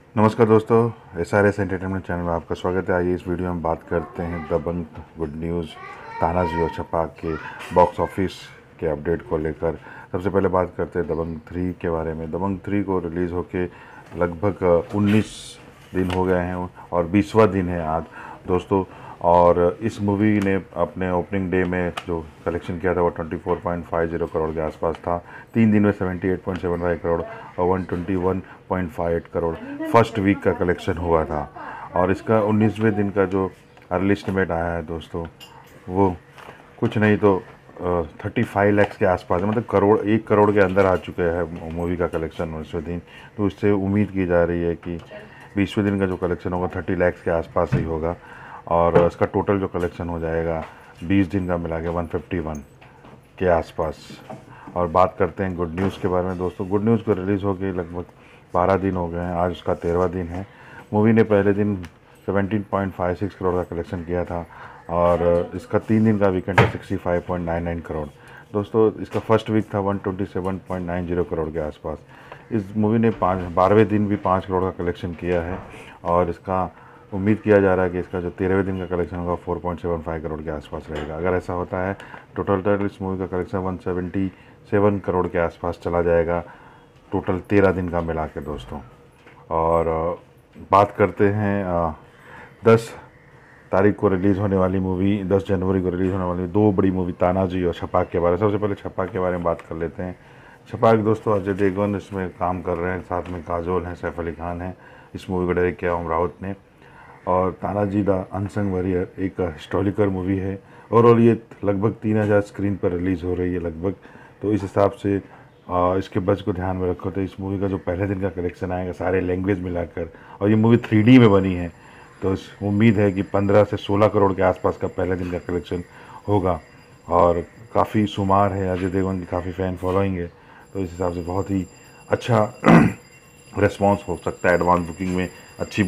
नमस्कार दोस्तों, SRS entertainment channel में आपका स्वागत है। आइए इस वीडियो में बात करते हैं दबंग गुड न्यूज़ तानाजी और छपाक के बॉक्स ऑफिस के अपडेट को लेकर। सबसे पहले बात करते हैं दबंग 3 के बारे में। दबंग 3 को रिलीज़ होके लगभग 19 दिन हो गए हैं और 20वां दिन है आज दोस्तों। और इस मूवी ने अपने ओपनिंग डे में जो कलेक्शन किया था वो 24.50 करोड़ के आसपास था। 3 दिन में 78.75 करोड़ और 121.58 करोड़ फर्स्ट वीक का कलेक्शन हुआ था। और इसका 19वें दिन का जो अर्ली एस्टिमेट आया है दोस्तों, वो कुछ नहीं तो 35 लैक्स के आसपास है। मतलब 1 करोड़ के अंदर आ चुके हैं मूवी का कलेक्शन 19वें दिन। तो इससे उम्मीद की जा रही है कि 20वें दिन का जो कलेक्शन होगा 30 लैक्स के आसपास ही होगा। और इसका टोटल जो कलेक्शन हो जाएगा 20 दिन का मिला के 151 के आसपास। और बात करते हैं गुड न्यूज़ के बारे में दोस्तों। गुड न्यूज़ को रिलीज़ हो गई लगभग 12 दिन हो गए हैं, आज उसका 13वां दिन है। मूवी ने पहले दिन 17.56 करोड़ का कलेक्शन किया था और इसका 3 दिन का वीकेंड है 65.99 करोड़ दोस्तों। इसका फर्स्ट वीक था 127.90 करोड़ के आसपास। इस मूवी ने 12वें दिन भी 5 करोड़ का कलेक्शन किया है और इसका उम्मीद किया जा रहा है कि इसका जो 13वें दिन का कलेक्शन होगा 4.75 करोड़ के आसपास रहेगा। अगर ऐसा होता है टोटल इस मूवी का कलेक्शन 177 करोड़ के आसपास चला जाएगा टोटल 13 दिन का मिला के दोस्तों। और बात करते हैं 10 तारीख को रिलीज़ होने वाली मूवी, 10 जनवरी को रिलीज़ होने वाली 2 बड़ी मूवी तानाजी और छपाक के बारे में। सबसे पहले छपाक के बारे में बात कर लेते हैं। छपाक दोस्तों अजय देवगन इसमें काम कर रहे हैं, साथ में काजोल हैं, सैफ अली खान हैं। इस मूवी को डायरेक्ट किया ओम राउत ने। और तानाजी द अनसंग वॉरियर एक हिस्टोरिकल मूवी है और ये लगभग 3000 स्क्रीन पर रिलीज़ हो रही है लगभग। तो इस हिसाब से इसके बजट को ध्यान में रखो तो इस मूवी का जो पहले दिन का कलेक्शन आएगा सारे लैंग्वेज मिलाकर, और ये मूवी 3D में बनी है, तो उम्मीद है कि 15 से 16 करोड़ के आसपास का पहले दिन का कलेक्शन होगा। और काफ़ी शुमार है, अजय देवगन की काफ़ी फ़ैन फॉलोइंग है, तो इस हिसाब से बहुत ही अच्छा रिस्पॉन्स हो सकता है। एडवांस बुकिंग में अच्छी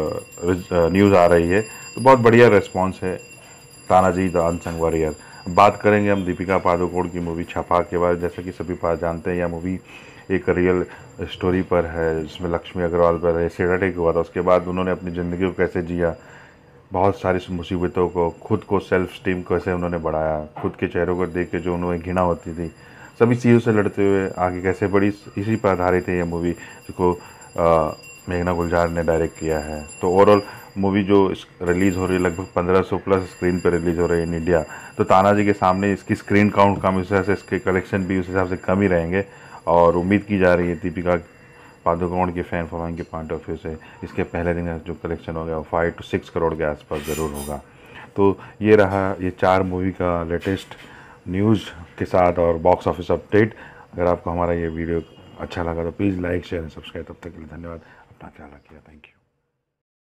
न्यूज़ आ रही है, तो बहुत बढ़िया रिस्पॉन्स है तानाजी द अनसंग वॉरियर। बात करेंगे हम दीपिका पादुकोण की मूवी छपाक के बारे में। जैसा कि सभी जानते हैं, यह मूवी एक रियल स्टोरी पर है जिसमें लक्ष्मी अग्रवाल पर एसिड अटैक हुआ था। उसके बाद उन्होंने अपनी ज़िंदगी को कैसे जिया, बहुत सारी मुसीबतों को, खुद को सेल्फ स्टीम कैसे उन्होंने बढ़ाया, खुद के चेहरों को देख के जो उन्हें घृणा होती थी, सभी चीज़ों से लड़ते हुए आगे कैसे बढ़ी, इसी पर आधारित है यह मूवी, जिसको मेघना गुलजार ने डायरेक्ट किया है। तो ओवरऑल मूवी जो रिलीज़ हो रही है लगभग 1500 प्लस स्क्रीन पर रिलीज़ हो रही है इन इंडिया। तो तानाजी के सामने इसकी स्क्रीन काउंट कम, इस वजह से इसके कलेक्शन भी उस हिसाब से कम ही रहेंगे। और उम्मीद की जा रही है दीपिका पादुकोण के फ़ैन फॉलोइंग के पॉइंट ऑफ व्यू से इसके पहले दिन का जो कलेक्शन होगा वो 5 से 6 करोड़ के आसपास ज़रूर होगा। तो ये रहा ये 4 मूवी का लेटेस्ट न्यूज़ के साथ और बॉक्स ऑफिस अपडेट। अगर आपको हमारा ये वीडियो अच्छा लगा तो please like share and subscribe. तब तक के लिए धन्यवाद। अपना ख्याल रखिए। Thank you.